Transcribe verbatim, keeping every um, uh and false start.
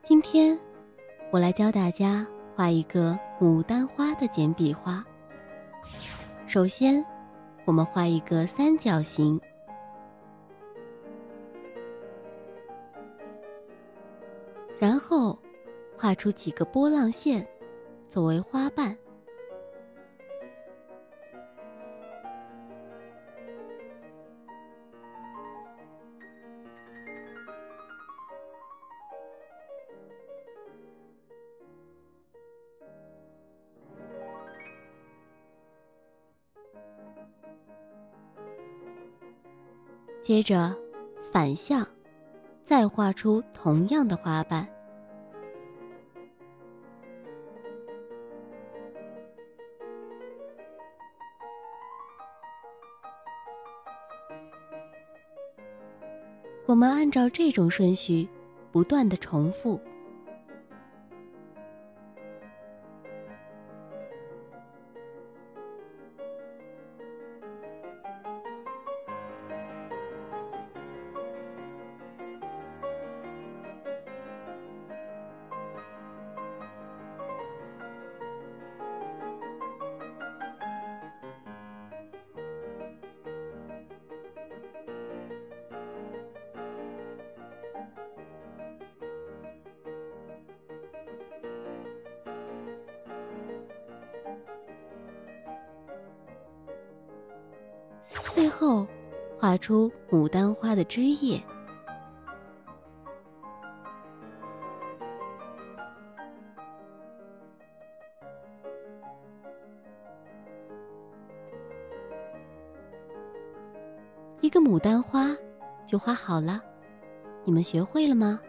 今天我来教大家画一个牡丹花的简笔画。首先，我们画一个三角形，然后画出几个波浪线作为花瓣。接着反向，再画出同样的花瓣。我们按照这种顺序不断地重复。最后画出牡丹花的枝叶。一个牡丹花就画好了，你们学会了吗？